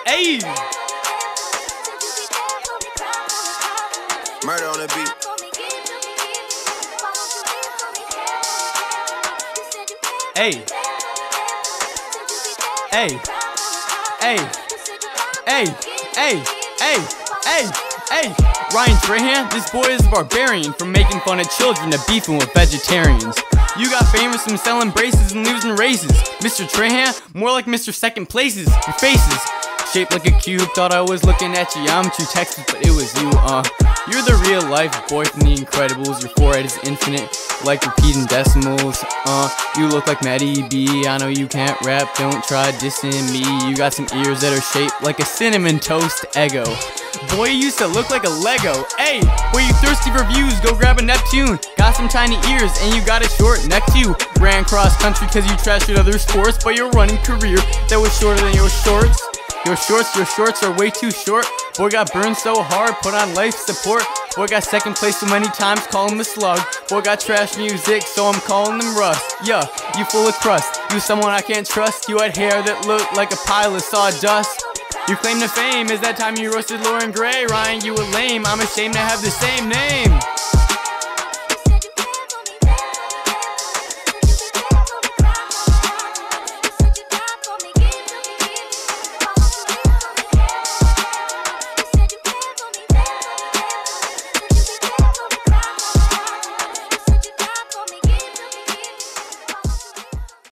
Ayy. Murder on the beat. Hey. Hey. Hey. Hey. Hey. Hey. Hey. Hey. Ryan Trahan, this boy is a barbarian, from making fun of children to beefing with vegetarians. You got famous from selling braces and losing races. Mr. Trahan, more like Mr. Second Places. Your faces shaped like a cube, thought I was looking at geometry textbooks, but it was you, You're the real life boy from The Incredibles. Your forehead is infinite, like repeating decimals. You look like Maddie B. I know you can't rap, don't try dissing me. You got some ears that are shaped like a cinnamon toast Eggo. Boy, you used to look like a Lego. Hey, boy, you thirsty for views, go grab a Neptune. Got some tiny ears and you got a short neck too. Ran cross country cause you trashed at other sports, but your running career that was shorter than your shorts. Your shorts are way too short. Boy got burned so hard, put on life support. Boy got second place so many times, call him a slug. Boy got trash music, so I'm calling him Rust. Yeah, you full of crust, you someone I can't trust. You had hair that looked like a pile of sawdust. Your claim to fame is that time you roasted Loren Gray. Ryan, you were lame, I'm ashamed to have the same name.